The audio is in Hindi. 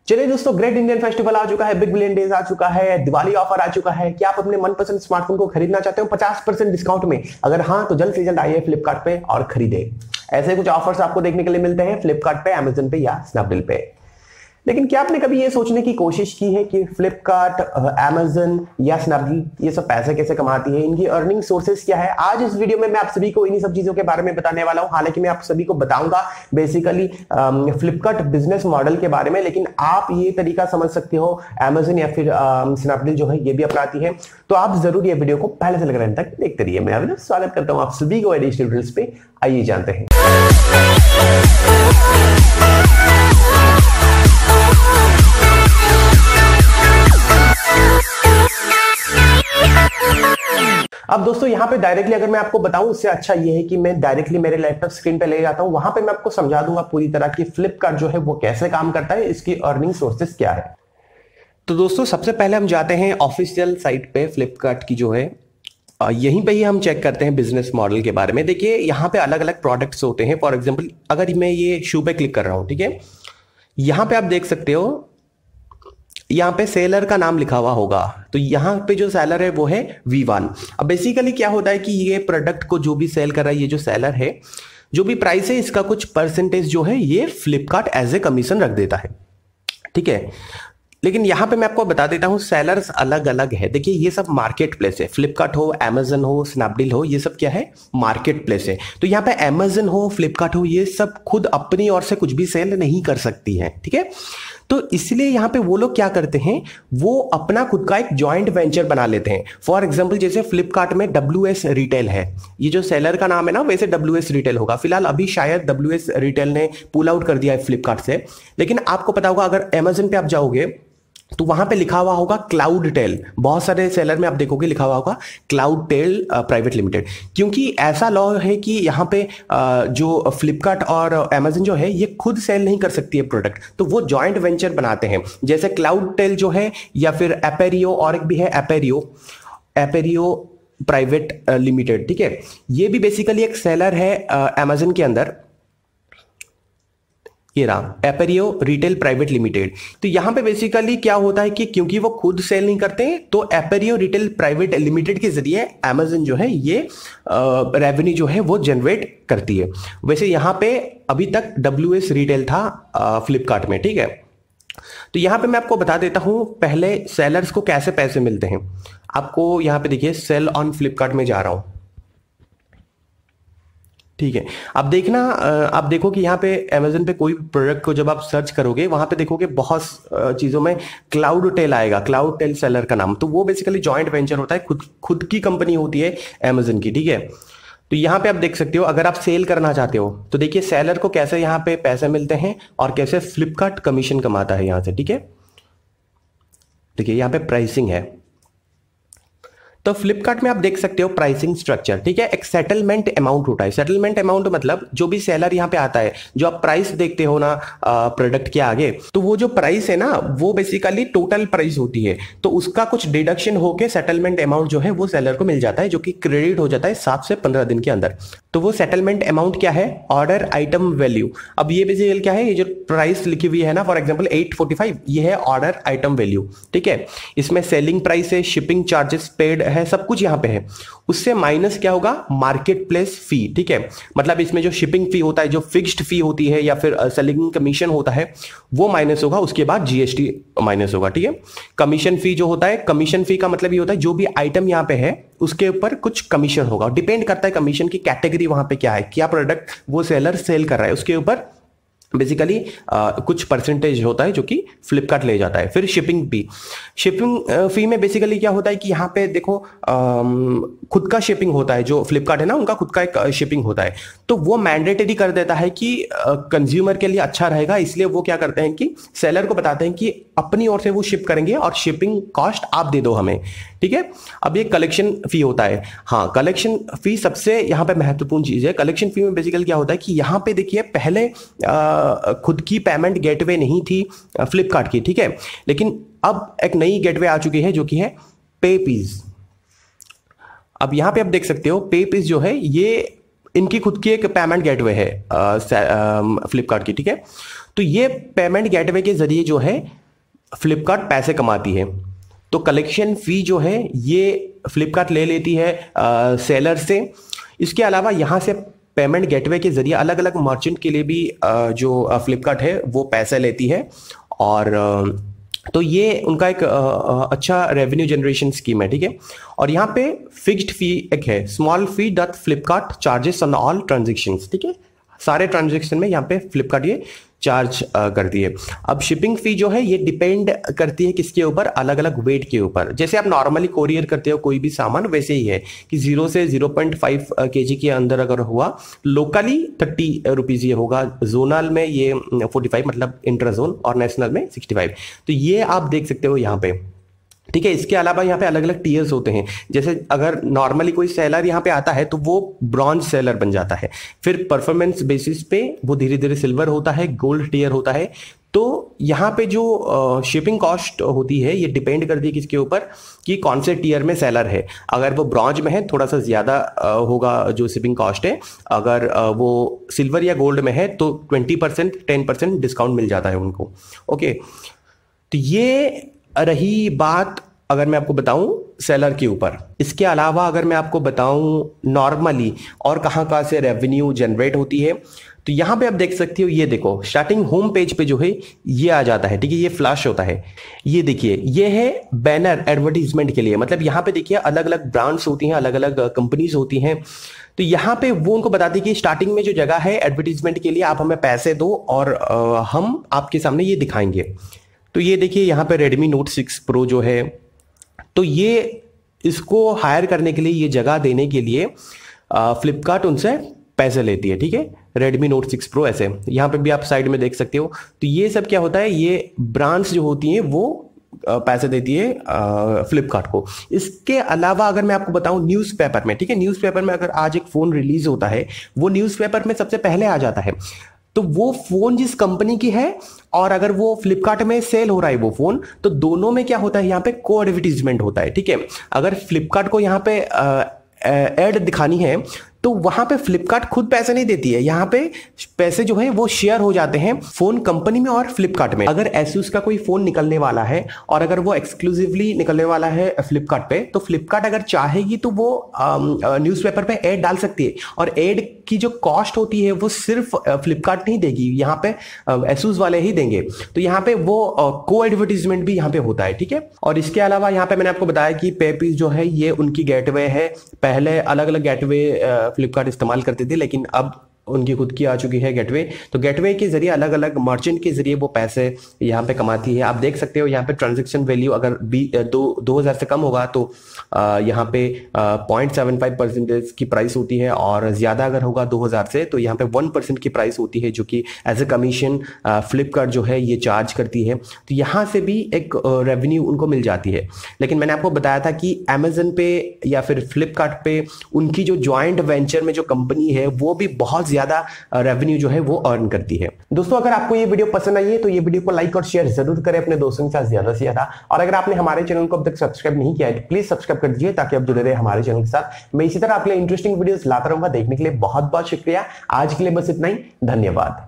चलिए दोस्तों, ग्रेट इंडियन फेस्टिवल आ चुका है, बिग बिलियन डेज आ चुका है, दिवाली ऑफर आ चुका है। क्या आप अपने मनपसंद स्मार्टफोन को खरीदना चाहते हो 50% डिस्काउंट में? अगर हाँ तो जल्द से जल्द आइए फ्लिपकार्ट पे और खरीदे। ऐसे कुछ ऑफर्स आपको देखने के लिए मिलते हैं फ्लिपकार्ट पे, अमेजन पे या स्नैपडील पे। लेकिन क्या आपने कभी ये सोचने की कोशिश की है कि फ्लिपकार्ट, अमेजन या स्नैपडील ये सब पैसे कैसे कमाती है, इनकी अर्निंग सोर्सेस क्या है? आज इस वीडियो में मैं आप सभी को इन्हीं सब चीजों के बारे में बताने वाला हूं। हालांकि मैं आप सभी को बताऊंगा बेसिकली फ्लिपकार्ट बिजनेस मॉडल के बारे में, लेकिन आप ये तरीका समझ सकते हो अमेजन या फिर स्नैपडील जो है ये भी अपनाती है। तो आप जरूर ये वीडियो को पहले से लेकर अंत तक देखते रहिए। मैं स्वागत करता हूं आप सभी को एडिशनल डिटेल्स पे। आइए जानते हैं। अब दोस्तों यहाँ पे डायरेक्टली अगर मैं आपको बताऊं, उससे अच्छा ये है कि मैं डायरेक्टली मेरे लैपटॉप स्क्रीन पे ले जाता हूं, वहां पे मैं आपको समझा दूंगा पूरी तरह की फ्लिपकार्ट जो है वो कैसे काम करता है, इसकी अर्निंग सोर्सेस क्या है। तो दोस्तों सबसे पहले हम जाते हैं ऑफिशियल साइट पे फ्लिपकार्ट की जो है, यहीं पे ही हम चेक करते हैं बिजनेस मॉडल के बारे में। देखिए यहाँ पे अलग अलग प्रोडक्ट्स होते हैं। फॉर एग्जाम्पल अगर मैं ये शू पे क्लिक कर रहा हूँ, ठीक है, यहाँ पे आप देख सकते हो यहाँ पे सेलर का नाम लिखा हुआ होगा। तो यहाँ पे जो सेलर है वो है V1। अब बेसिकली क्या होता है कि ये प्रोडक्ट को जो भी सेल कर रहा है, ये जो सेलर है, जो भी प्राइस है, इसका कुछ परसेंटेज जो है ये फ्लिपकार्ट एज ए कमीशन रख देता है, ठीक है। लेकिन यहाँ पे मैं आपको बता देता हूँ सेलर्स अलग अलग है। देखिए ये सब मार्केट प्लेस है, फ्लिपकार्ट हो, अमेजन हो, स्नैपडील हो, ये सब क्या है, मार्केट प्लेस है। तो यहाँ पे अमेजन हो, फ्लिपकार्ट हो, ये सब खुद अपनी ओर से कुछ भी सेल नहीं कर सकती है, ठीक है। तो इसलिए यहाँ पे वो लोग क्या करते हैं, वो अपना खुद का एक जॉइंट वेंचर बना लेते हैं। फॉर एग्जांपल जैसे फ्लिपकार्ट में WS रिटेल है, ये जो सेलर का नाम है ना, वैसे WS रिटेल होगा। फिलहाल अभी शायद WS रिटेल ने पुल आउट कर दिया है फ्लिपकार्ट से। लेकिन आपको पता होगा अगर अमेजन पे आप जाओगे तो वहां पे लिखा हुआ होगा क्लाउड टेल। बहुत सारे सेलर में आप देखोगे लिखा हुआ होगा क्लाउड टेल प्राइवेट लिमिटेड, क्योंकि ऐसा लॉ है कि यहाँ पे जो फ्लिपकार्ट और अमेजन जो है ये खुद सेल नहीं कर सकती है प्रोडक्ट, तो वो जॉइंट वेंचर बनाते हैं। जैसे क्लाउड टेल जो है, या फिर एपेरियो, और एक भी है एपेरियो प्राइवेट लिमिटेड, ठीक है। ये भी बेसिकली एक सेलर है अमेजन के अंदर। ये रहा एपेरियो रिटेल प्राइवेट लिमिटेड। तो यहां पे बेसिकली क्या होता है कि क्योंकि वो खुद सेल नहीं करते हैं, तो एपेरियो रिटेल प्राइवेट लिमिटेड के जरिए अमेजन जो है ये रेवेन्यू जो है वो जनरेट करती है। वैसे यहां पे अभी तक WS रिटेल था फ्लिपकार्ट में, ठीक है। तो यहां पे मैं आपको बता देता हूं पहले सेलर्स को कैसे पैसे मिलते हैं। आपको यहां पे देखिए सेल ऑन फ्लिपकार्ट में जा रहा हूं, ठीक है। अब देखना, आप देखो कि यहाँ पे अमेजन पे कोई प्रोडक्ट को जब आप सर्च करोगे, वहां पे देखोगे बहुत चीजों में क्लाउड टेल आएगा, क्लाउड टेल सेलर का नाम। तो वो बेसिकली जॉइंट वेंचर होता है, खुद की कंपनी होती है अमेजन की, ठीक है। तो यहाँ पे आप देख सकते हो अगर आप सेल करना चाहते हो तो देखिए सेलर को कैसे यहाँ पे पैसे मिलते हैं और कैसे फ्लिपकार्ट कमीशन कमाता है यहाँ से, ठीक है। देखिए यहाँ पे प्राइसिंग है, तो फ्लिपकार्ट में आप देख सकते हो प्राइसिंग स्ट्रक्चर, ठीक है। एक सेटलमेंट अमाउंट होता है। सेटलमेंट अमाउंट मतलब जो भी सेलर यहाँ पे आता है, जो आप प्राइस देखते हो ना प्रोडक्ट के आगे, तो वो जो प्राइस है ना वो बेसिकली टोटल प्राइस होती है। तो उसका कुछ डिडक्शन होके सेटलमेंट अमाउंट जो है वो सेलर को मिल जाता है, जो कि क्रेडिट हो जाता है 7 से 15 दिन के अंदर। तो वो सेटलमेंट अमाउंट क्या है, ऑर्डर आइटम वैल्यू। अब ये बेसिकली क्या है, ये जो प्राइस लिखी हुई है ना, फॉर एग्जाम्पल 845, ये है ऑर्डर आइटम वैल्यू, ठीक है। इसमें सेलिंग प्राइस है, शिपिंग चार्जेस पेड है, सब कुछ यहां पे है। उससे माइनस क्या होगा, मार्केट प्लेस फी, ठीक है। मतलब इसमें जो शिपिंग फी होता है, जो फिक्स्ड फी होती है, या फिर सेलिंग कमीशन होता है, वो माइनस होगा। उसके बाद GST माइनस होगा, ठीक है। कमीशन फी जो होता है, कमीशन फी का मतलब ये होता है जो भी आइटम यहाँ पे है उसके ऊपर कुछ कमीशन होगा। डिपेंड करता है कमीशन की कैटेगरी वहां पे क्या है, क्या प्रोडक्ट वो सेलर सेल कर रहा है, उसके ऊपर बेसिकली कुछ परसेंटेज होता है जो कि फ्लिपकार्ट ले जाता है। फिर शिपिंग फी में बेसिकली क्या होता है कि यहाँ पे देखो खुद का शिपिंग होता है, जो फ्लिपकार्ट है ना उनका खुद का एक शिपिंग होता है। तो वो मैंडेटरी कर देता है कि कंज्यूमर के लिए अच्छा रहेगा, इसलिए वो क्या करते हैं कि सेलर को बताते हैं कि अपनी ओर से वो शिप करेंगे और शिपिंग कॉस्ट आप दे दो हमें, ठीक है। अब ये कलेक्शन फी होता है। हाँ, कलेक्शन फी सबसे यहाँ पे महत्वपूर्ण चीज है। कलेक्शन फी में बेसिकली क्या होता है कि यहाँ पे देखिए पहले खुद की पेमेंट गेटवे नहीं थी फ्लिपकार्ट की, ठीक है। लेकिन अब एक नई गेटवे आ चुकी है जो कि है पेपीज। अब यहां पे आप देख सकते हो पेपीज जो है ये इनकी खुद की एक पेमेंट गेटवे है फ्लिपकार्ट की, ठीक है। तो ये पेमेंट गेटवे के जरिए जो है फ्लिपकार्ट पैसे कमाती है। तो कलेक्शन फी जो है ये फ्लिपकार्ट ले लेती है सेलर से। इसके अलावा यहाँ से पेमेंट गेटवे के जरिए अलग अलग मर्चेंट के लिए भी जो फ्लिपकार्ट है वो पैसे लेती है। और तो ये उनका एक अच्छा रेवेन्यू जनरेशन स्कीम है, ठीक है। और यहाँ पे फिक्स्ड फी एक है, small fee dot Flipkart charges on all transactions, ठीक है। सारे ट्रांजेक्शन में यहाँ पे फ्लिपकार्ट ये चार्ज करती है। अब शिपिंग फी जो है ये डिपेंड करती है किसके ऊपर, अलग अलग वेट के ऊपर। जैसे आप नॉर्मली कोरियर करते हो कोई भी सामान, वैसे ही है कि 0 से 0.5 kg के अंदर अगर हुआ लोकली 30 रुपीज ये होगा, जोनल में ये 45 मतलब इंटर जोन, और नेशनल में 65। तो ये आप देख सकते हो यहाँ पे, ठीक है। इसके अलावा यहाँ पे अलग अलग टीयर्स होते हैं। जैसे अगर नॉर्मली कोई सेलर यहाँ पे आता है तो वो ब्रॉन्ज सेलर बन जाता है, फिर परफॉर्मेंस बेसिस पे वो धीरे धीरे सिल्वर होता है, गोल्ड टीयर होता है। तो यहाँ पे जो शिपिंग कॉस्ट होती है ये डिपेंड करती है किसके ऊपर, कि कौन से टीयर में सेलर है। अगर वो ब्रॉन्ज में है थोड़ा सा ज्यादा होगा जो शिपिंग कॉस्ट है, अगर वो सिल्वर या गोल्ड में है तो 20% 10% डिस्काउंट मिल जाता है उनको। ओके, तो ये रही बात अगर मैं आपको बताऊं सेलर के ऊपर। इसके अलावा अगर मैं आपको बताऊं नॉर्मली और कहां से रेवेन्यू जनरेट होती है, तो यहां पे आप देख सकते हो, ये देखो स्टार्टिंग होम पेज पे जो है ये आ जाता है, ठीक है। ये फ्लैश होता है, ये देखिए ये है बैनर एडवर्टीजमेंट के लिए। मतलब यहाँ पे देखिए अलग अलग ब्रांड्स होती हैं, अलग अलग कंपनीज होती हैं। तो यहाँ पे वो उनको बताती है कि स्टार्टिंग में जो जगह है एडवर्टीजमेंट के लिए आप हमें पैसे दो और हम आपके सामने ये दिखाएंगे। तो ये देखिए यहाँ पे Redmi Note 6 Pro जो है, तो ये इसको हायर करने के लिए, ये जगह देने के लिए फ्लिपकार्ट उनसे पैसे लेती है, ठीक है। Redmi Note 6 Pro ऐसे यहाँ पे भी आप साइड में देख सकते हो। तो ये सब क्या होता है, ये ब्रांड्स जो होती हैं वो पैसे देती है फ्लिपकार्ट को। इसके अलावा अगर मैं आपको बताऊं न्यूज़पेपर में, ठीक है, न्यूज़पेपर में अगर आज एक फोन रिलीज होता है, वो न्यूज़पेपर में सबसे पहले आ जाता है। तो वो फोन जिस कंपनी की है और अगर वो फ्लिपकार्ट में सेल हो रहा है वो फोन, तो दोनों में क्या होता है, यहाँ पे को एडवर्टीजमेंट होता है, ठीक है। अगर फ्लिपकार्ट को यहाँ पे एड दिखानी है तो वहां पे फ्लिपकार्ट खुद पैसे नहीं देती है, यहाँ पे पैसे जो है वो शेयर हो जाते हैं फोन कंपनी में और फ्लिपकार्ट में। अगर एसूस का कोई फोन निकलने वाला है और अगर वो एक्सक्लूसिवली निकलने वाला है फ्लिपकार्ट पे, तो फ्लिपकार्ट अगर चाहेगी तो वो न्यूज़पेपर पे ऐड डाल सकती है। और ऐड की जो कॉस्ट होती है वो सिर्फ फ्लिपकार्ट नहीं देगी, यहाँ पे एसूस वाले ही देंगे। तो यहाँ पे वो को एडवर्टीजमेंट भी यहाँ पे होता है, ठीक है। और इसके अलावा यहाँ पे मैंने आपको बताया कि पेपीज जो है ये उनकी गेटवे है। पहले अलग अलग गेटवे फ्लिपकार्ट इस्तेमाल करते थे, लेकिन अब उनकी खुद की आ चुकी है गेटवे। तो गेटवे के जरिए अलग अलग मर्चेंट के जरिए वो पैसे यहाँ पे कमाती है। आप देख सकते हो यहाँ पे ट्रांजैक्शन वैल्यू अगर 2000 से कम होगा तो यहाँ पे 0.75% की प्राइस होती है, और ज्यादा अगर होगा 2000 से तो यहाँ पे 1% की प्राइस होती है, जो कि एज ए कमीशन फ्लिपकार्ट जो है ये चार्ज करती है। तो यहाँ से भी एक रेवेन्यू उनको मिल जाती है। लेकिन मैंने आपको बताया था कि अमेजन पे या फिर फ्लिपकार्ट पे उनकी जो ज्वाइंट वेंचर में जो कंपनी है वो भी बहुत ज्यादा रेवेन्यू जो है वो अर्न करती है। दोस्तों अगर आपको ये वीडियो पसंद आई है तो ये वीडियो को लाइक और शेयर जरूर करें अपने दोस्तों के साथ ज्यादा से ज्यादा। और अगर आपने हमारे चैनल को अब तक सब्सक्राइब नहीं किया है तो प्लीज सब्सक्राइब कर दीजिए, ताकि आप जुड़े रहे हमारे चैनल के साथ। मैं इसी तरह आपके लिए इंटरेस्टिंग वीडियोस लाता रहूंगा। देखने के लिए बहुत बहुत शुक्रिया। आज के लिए बस इतना ही, धन्यवाद।